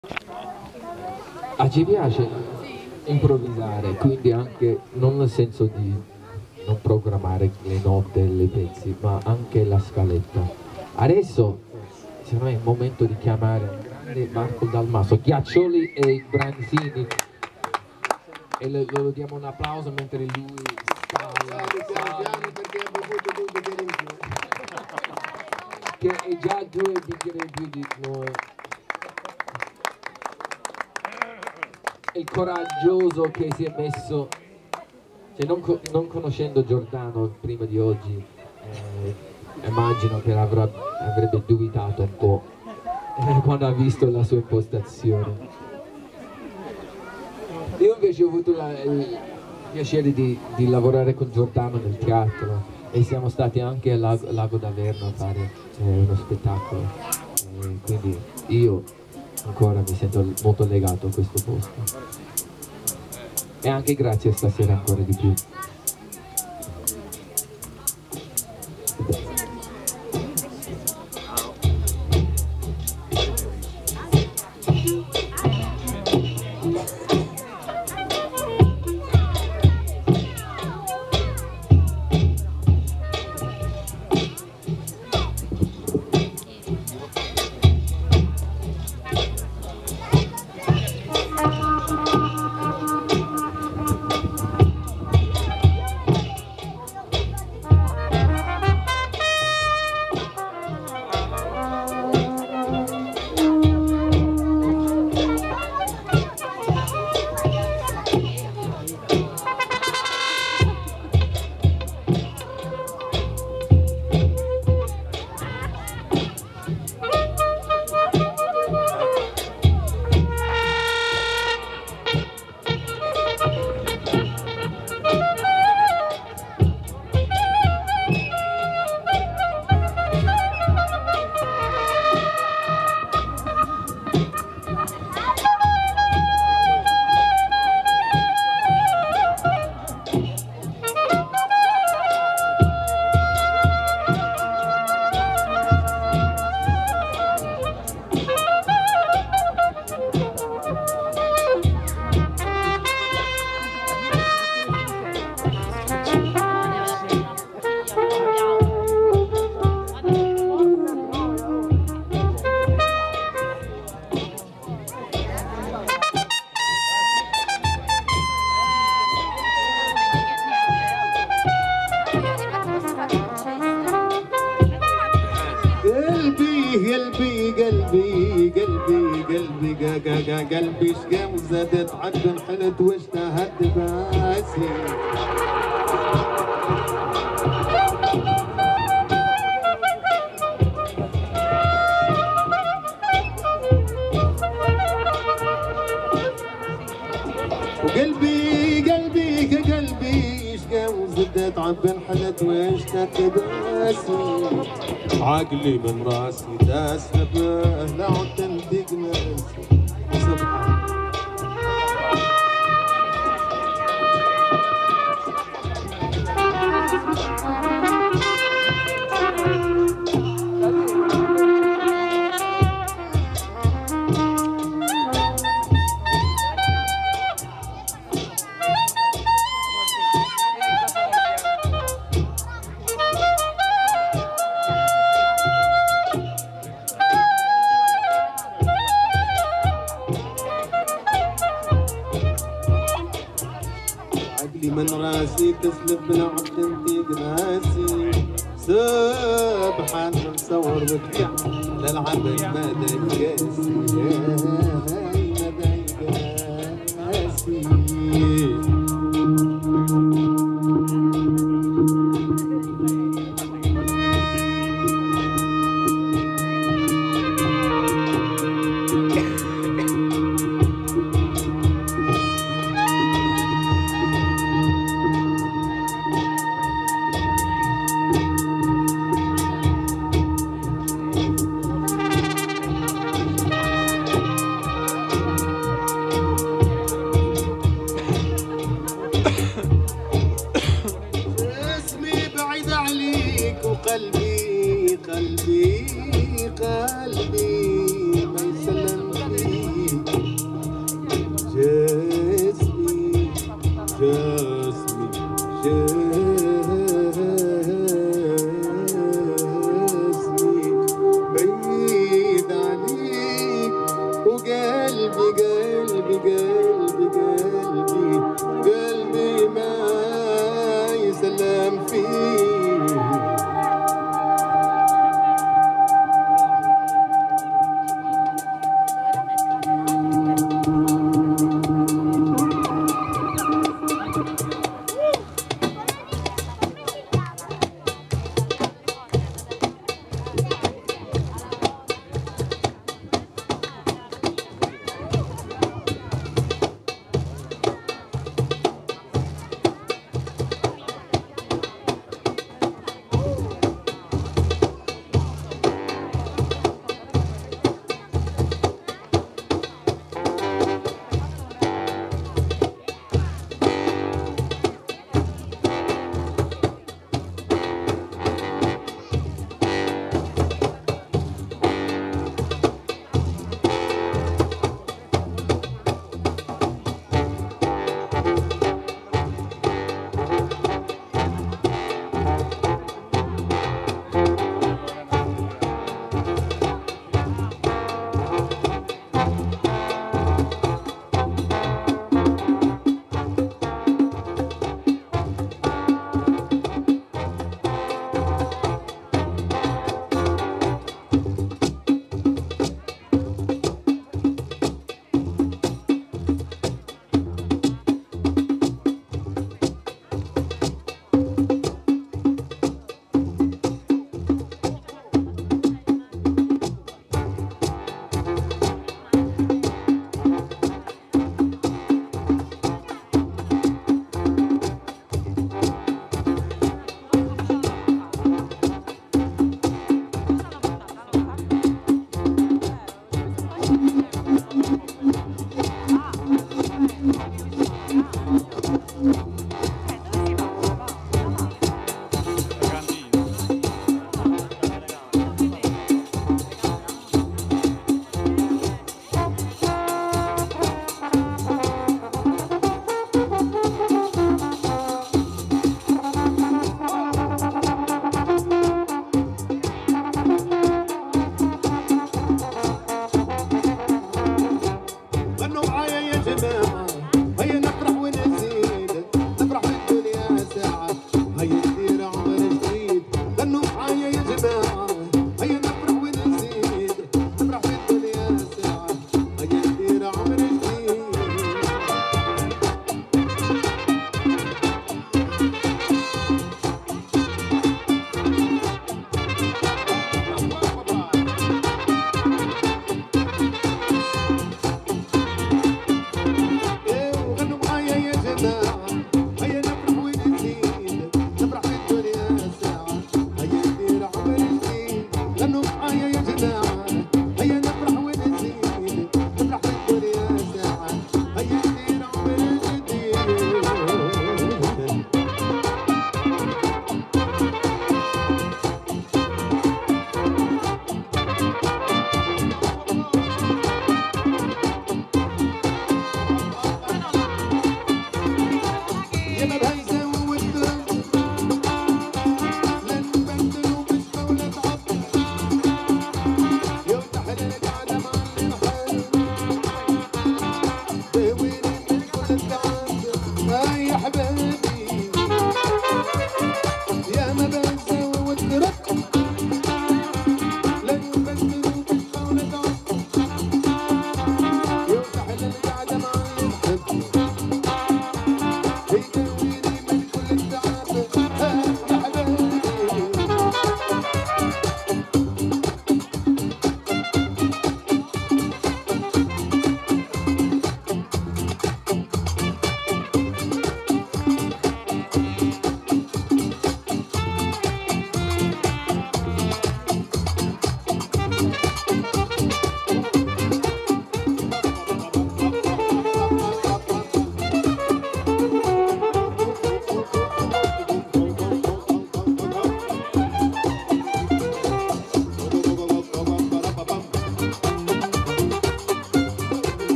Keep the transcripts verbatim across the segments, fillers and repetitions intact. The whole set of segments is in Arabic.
Ah, ci piace improvvisare, quindi anche non nel senso di non programmare le note, le pezzi, ma anche la scaletta. Adesso secondo me è il momento di chiamare il grande Marco Dalmaso, Ghiaccioli e Branzini, e le, lo diamo un applauso mentre lui scala, perché ha bevuto due bicchieri in più, che è già due bicchieri in più di noi. Il coraggioso che si è messo, cioè non, co non conoscendo Giordano prima di oggi, eh, immagino che avrà, avrebbe dubitato un po' eh, quando ha visto la sua impostazione. Io invece ho avuto la, il piacere di, di lavorare con Giordano nel teatro e siamo stati anche al Lago, Lago d'Averno a fare eh, uno spettacolo, eh, quindi io ancora mi sento molto legato a questo posto e anche grazie stasera ancora di più. قلبي قلبي قلبي قلبي قلبي شقام زادت عد انحنت واشتهت باسي وقلبي قلبي كقلبي شقام زادت عد انحنت واشتهت باسي عقلي من راسي تسلبه لا تنتق ناسي سبحان من راسي تسلب بالعبد انتيق ناسي سبحان مصور وبتاع للعبد ما دايقاسي ما دايقاسي قلبي قلبي قلبي قلبي قلبي ما يسلم فيه.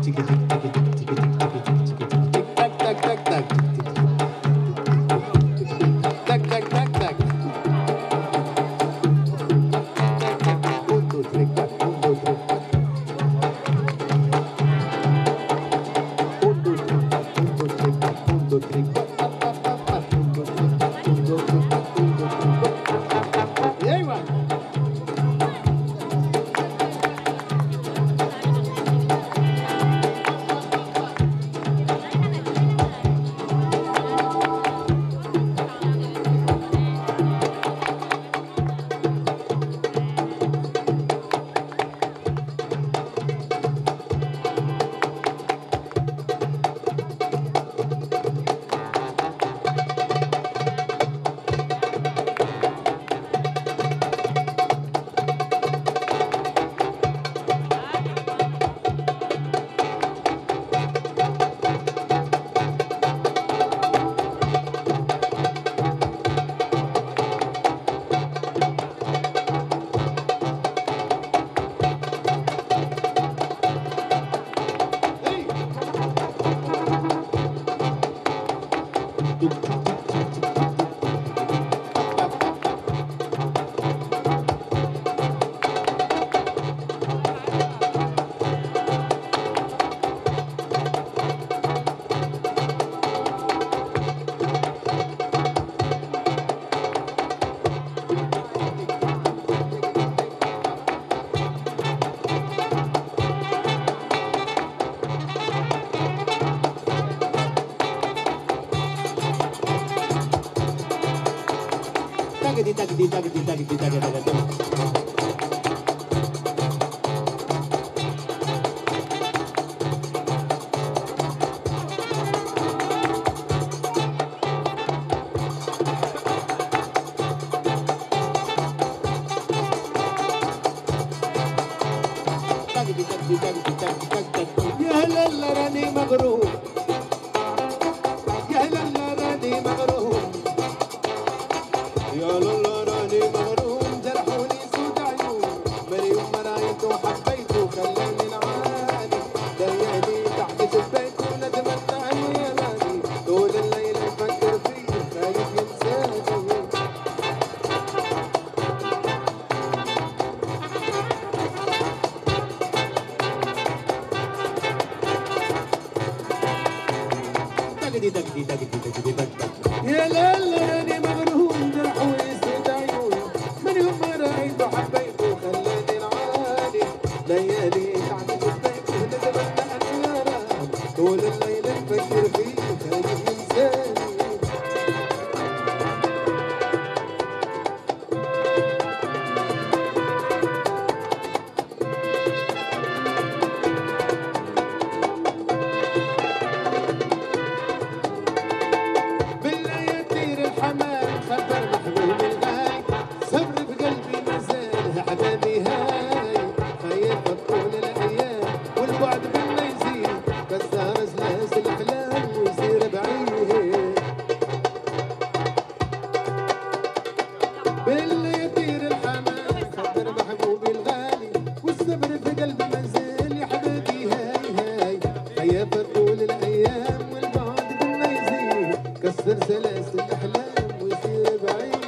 يا هلا راني مغروب يا هلا راني مغروب يا هلا راني مغروب جرحوني سود عيون من يوم ما رايته وحبيته خلاني العاني ليالي تحت شباكه ندمت على يماني طول الليل نفكر فيه خايف ينساني يا لالا راني مغروم جرحوني سود عيوني من يوم ما رايته حبيته خلاني العاني ليالي تحت شباكه ندمت على يماني طول الليل نفكر فيه خايف ينساني باللي يطير الحمام خاطر محبوبي الغالي والصبر في قلبي مازال يا حبيبي هاي هاي خياف طول الايام والبعد بالله يزيد كسر سلاسل الاحلام ويصير بعيد